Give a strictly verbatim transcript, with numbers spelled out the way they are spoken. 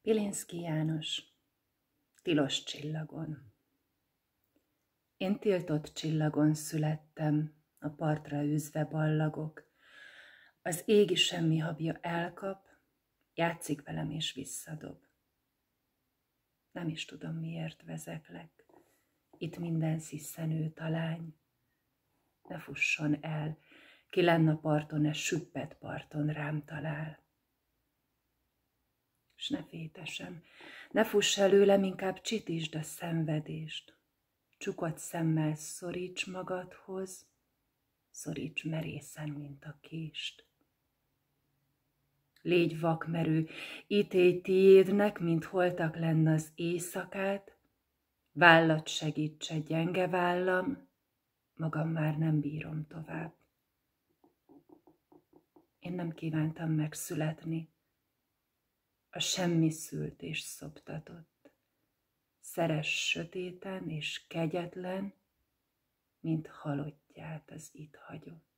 Pilinszky János, tilos csillagon. Én tiltott csillagon születtem, a partra űzve ballagok. Az égi semmi habja elkap, játszik velem és visszadob. Nem is tudom, miért vezeklek, itt minden sziszenő talány. Ne fusson el, ki lenn a parton, ne süppet parton rám talál. S ne fétesem, ne fuss előlem, inkább csitítsd a szenvedést. Csukott szemmel szoríts magadhoz, szoríts merészen, mint a kést. Légy vakmerő, ítélj tiédnek, mint holtak lenn az éjszakát, vállat segítse gyenge vállam, magam már nem bírom tovább. Én nem kívántam megszületni, a semmi szült és szoptatott. Szeress sötéten és kegyetlen, mint halottját az itt hagyott.